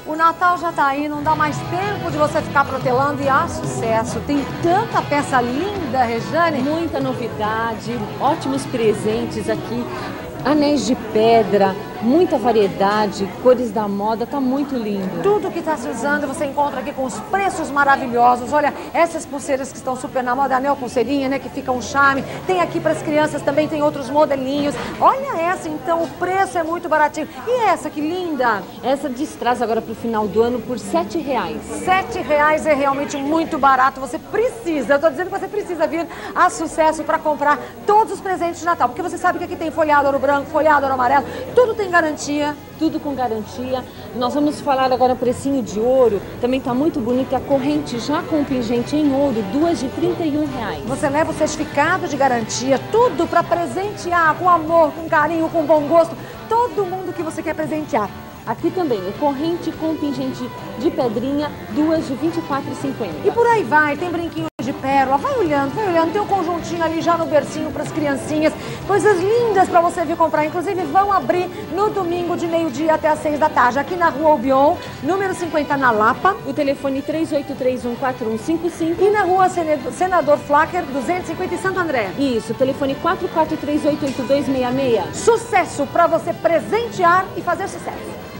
O Natal já tá aí, não dá mais tempo de você ficar protelando e sucesso. Tem tanta peça linda, Rejane. Muita novidade, ótimos presentes aqui. Anéis de pedra, muita variedade, cores da moda, tá muito lindo. Tudo que tá se usando você encontra aqui com os preços maravilhosos. Olha, essas pulseiras que estão super na moda, anel pulseirinha, né, que fica um charme. Tem aqui para as crianças também, tem outros modelinhos. Olha essa então, o preço é muito baratinho. E essa, que linda! Essa destraz agora pro final do ano por R$7. R$7 é realmente muito barato. Você precisa, eu tô dizendo que você precisa vir a Sucesso para comprar todos os presentes de Natal. Porque você sabe que aqui tem folhado ouro branco, folhado ouro amarelo, tudo tem garantia. Tudo com garantia. Nós vamos falar agora precinho de ouro. Também tá muito bonita a corrente já com pingente em ouro, duas de R$31. Você leva o certificado de garantia, tudo para presentear com amor, com carinho, com bom gosto, todo mundo que você quer presentear. Aqui também, corrente com pingente de pedrinha, duas de R$24,50. E por aí vai, tem brinquinho de pérola, vai olhando, tem um conjuntinho ali já no bercinho para as criancinhas, coisas lindas para você vir comprar, inclusive vão abrir no domingo de meio-dia até às 6 da tarde, aqui na Rua Albion, número 50 na Lapa. O telefone 38314155 e na Rua Senador Flacker, 250 em Santo André. Isso, telefone 44388266. Sucesso para você presentear e fazer sucesso!